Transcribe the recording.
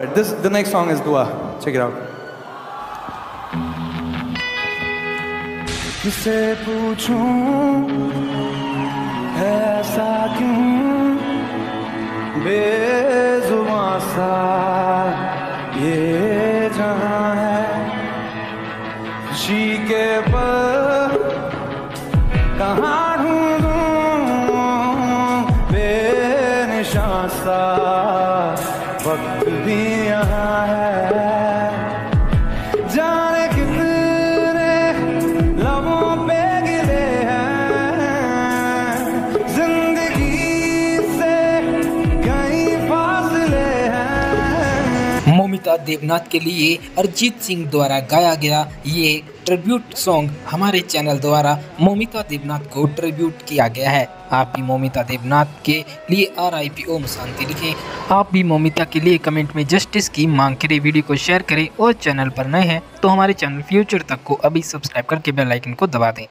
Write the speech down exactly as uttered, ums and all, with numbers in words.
This the next song is Dua. Check it out. किसे पूछूं ऐसा क्यों बेजुबां सा ये जहां है, खुशी के पल कहाँ ढूंढूं बेनिशां सा वक्त भी यहाँ है, जाने कितने लबों पे गिले हैं, जिंदगी से कहीं फासले हैं। मौमिता देवनाथ के लिए अरिजीत सिंह द्वारा गाया गया ये ट्रिब्यूट सॉन्ग हमारे चैनल द्वारा मौमिता देवनाथ को ट्रिब्यूट किया गया है। आप भी मौमिता देवनाथ के लिए are I P Om Shanti लिखें। आप भी मौमिता के लिए कमेंट में जस्टिस की मांग करें, वीडियो को शेयर करें और चैनल पर नए हैं तो हमारे चैनल फ्यूचर तक को अभी सब्सक्राइब करके बेल आइकन को दबा दें।